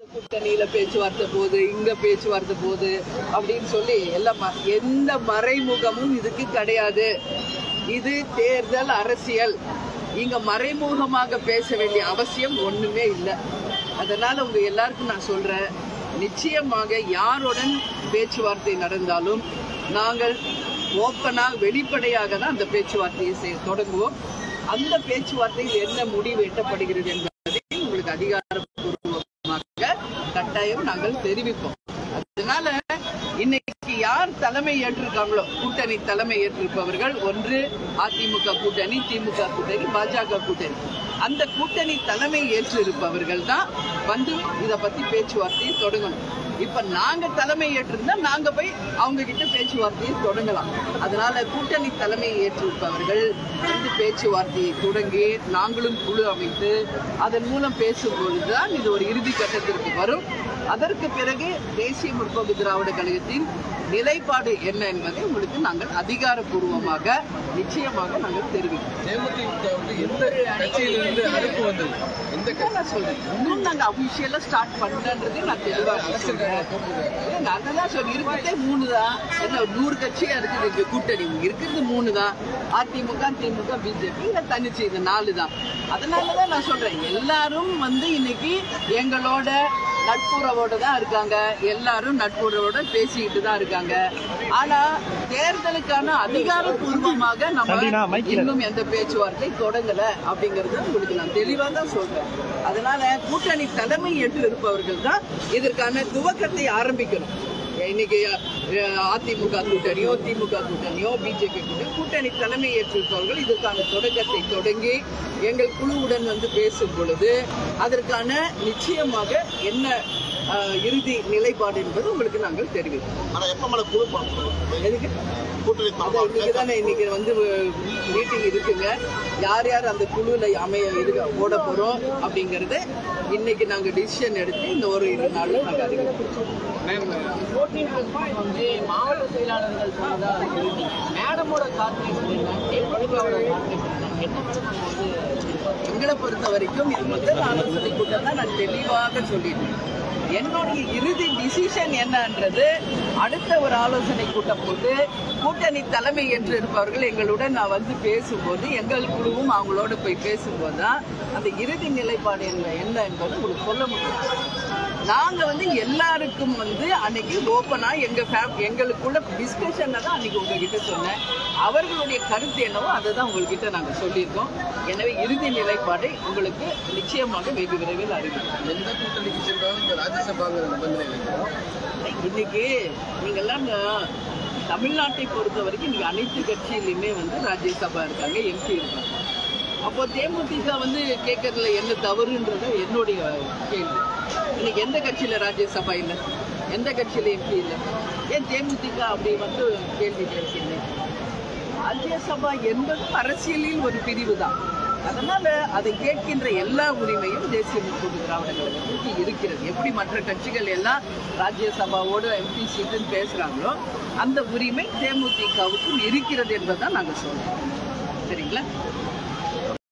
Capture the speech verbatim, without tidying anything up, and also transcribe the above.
கூட்டணியில பேச்சுவார்த்தை போகுது, இங்க பேச்சுவார்த்தை போகுது அப்படின்னு சொல்லி எல்லாம் எந்த மறைமுகமும் இதுக்கு கிடையாது. இது தேர்தல் அரசியல். இங்க மறைமுகமாக பேச வேண்டிய அவசியம் ஒண்ணுமே இல்லை. அதனால உங்க எல்லாருக்கும் நான் சொல்றேன், நிச்சயமாக யாருடன் பேச்சுவார்த்தை நடந்தாலும் நாங்கள் ஓப்பனாக வெளிப்படையாக தான் அந்த பேச்சுவார்த்தையை தொடங்குவோம். அந்த பேச்சுவார்த்தையில் என்ன முடிவு எட்டப்படுகிறது என்பதை உங்களுக்கு அதிகாரப்பூர்வமாக கட்டாயம் நாங்கள் தெரிவிப்போம். அதனால இன்னைக்கு யார் தலைமை ஏற்றிருக்காங்களோ, கூட்டணி தலைமை ஏற்றிருப்பவர்கள் ஒன்று அதிமுக கூட்டணி, திமுக கூட்டணி, பாஜக கூட்டணி. அந்த கூட்டணி தலைமை ஏற்றிருப்பவர்கள் தான் வந்து இதை பத்தி பேச்சுவார்த்தையை தொடங்கணும். இப்ப நாங்க தலைமை ஏற்றிருந்தா நாங்க போய் அவங்க கிட்ட பேச்சுவார்த்தையை தொடங்கலாம். அதனால கூட்டணி தலைமை ஏற்றிருப்பவர்கள் வந்து பேச்சுவார்த்தையை தொடங்கி நாங்களும் குழு அமைத்து அதன் மூலம் பேசும் பொழுதுதான் இது ஒரு இறுதி கட்டத்திற்கு வரும். அதற்கு பிறகு தேசிய முற்போக்கு திராவிட கழகத்தின் நிலைப்பாடு என்ன என்பதை உங்களுக்கு நாங்கள் அதிகாரப்பூர்வமாக நிச்சயமாக நாங்கள் தெரிவிக்கிறோம். இன்னும் நாங்க அபிஷியலா ஸ்டார்ட் பண்ணன்றதே நான் தெளிவாக சொல்றேன். அதெல்லாம் சொல்லி இருக்கிறதே மூணு தான். என்ன நூறு கட்சியா இருக்குது கூட்டணி, இருக்கிறது மூணு தான். அதிமுக, திமுக, பிஜேபி, இல்ல தனிச்சு, இந்த நாலு தான். அதனாலதான் நான் சொல்றேன், எல்லாரும் வந்து இன்னைக்கு எங்களோட நட்புறவோட தான் இருக்காங்க. எல்லாரும் நட்புறவோட பேசிக்கிட்டு தான் இருக்காங்க. ஆனா தேர்தலுக்கான அதிகாரப்பூர்வமாக நம்ம இன்னும் எந்த பேச்சுவார்த்தை தொடங்கல அப்படிங்கறது உங்களுக்கு நான் தெளிவா தான் சொல்றேன். அதனால கூட்டணி தலைமை ஏற்று இருப்பவர்கள் தான் இதற்கான துவக்கத்தை ஆரம்பிக்கணும். இன்னைக்கு அதிமுக கூட்டணியோ, திமுக கூட்டணியோ, பிஜேபி கூட்டணி கூட்டணி தலைமை ஏற்றிருப்பவர்கள் இதற்கான தொடக்கத்தை தொடங்கி எங்கள் குழுவுடன் வந்து பேசும் பொழுது அதற்கான நிச்சயமாக என்ன இறுதி நிலைப்பாடு என்பது உங்களுக்கு நாங்கள் தெரிவிப்போம். இன்னைக்குதானே இன்னைக்கு வந்து மீட்டிங் இருக்குங்க. யார் யார் அந்த குழுல அமைய ஓட போறோம் அப்படிங்கறது இன்னைக்கு நாங்க டிசிஷன் எடுத்து இந்த ஒரு இரு நாள்ல நாங்க அறிவிப்போம். மாவட்ட செயலாளர்கள் மேடமோட எங்களை பொறுத்த வரைக்கும் இது முதல் ஆலோசனை கூட்டம் தான். நான் தெளிவாக சொல்லிட்டேன். என்னுடைய இறுதி டிசிஷன் என்னன்றது அடுத்த ஒரு ஆலோசனை கூட்டம் போட்டு கூட்டணி தலைமை ஏற்று இருப்பவர்கள் எங்களுடன் நான் வந்து பேசும்போது எங்கள் குழுவும் அவங்களோட போய் பேசும்போது தான் அந்த இறுதி நிலைப்பாடு என்ன என்பது உங்களுக்கு சொல்ல முடியும். நாங்க வந்து எல்லாருக்கும் வந்து அன்னைக்கு ஓப்பனா எங்க எங்களுக்குள்ள டிஸ்கஷன்ல தான் அன்னைக்கு உங்ககிட்ட சொன்னேன். அவர்களுடைய கருத்து என்னவோ அதை தான் உங்ககிட்ட நாங்க சொல்லியிருக்கோம். எனவே இறுதி நிலைப்பாடை உங்களுக்கு நிச்சயமாக வெகு விரைவில் அறிவிப்போம். எந்த கூட்டணிக்கு சென்றாலும் ராஜ்யசபாங்கிற நிபந்தனை இன்னைக்கு நீங்கெல்லாம் தமிழ்நாட்டை பொறுத்த வரைக்கும் நீங்க அனைத்து கட்சியிலுமே வந்து ராஜ்யசபா இருக்காங்க, எம்பி இருக்காங்க. அப்போ தேமுதிக வந்து கேட்கறதுல என்ன தவறுன்றது என்னுடைய கேள்வி. இன்னைக்கு எந்த கட்சியில ராஜ்யசபா இல்லை, எந்த கட்சியில எம்பி இல்லை, ஏன் தேமுதிக அப்படி வந்து கேள்வி பேசுங்க? ராஜ்யசபா என்பதும் அரசியலில் ஒரு பிரிவு தான். அதனால அதை கேட்கின்ற எல்லா உரிமையும் தேசிய முற்போக்கு திராவிட கழகத்துக்கு இருக்கிறது. எப்படி மற்ற கட்சிகள் எல்லாம் ராஜ்யசபாவோட எம்பி சீட்டுன்னு பேசுறாங்களோ அந்த உரிமை தேமுதிகவுக்கும் இருக்கிறது என்பதுதான் நாங்க சொல்றோம். சரிங்களா?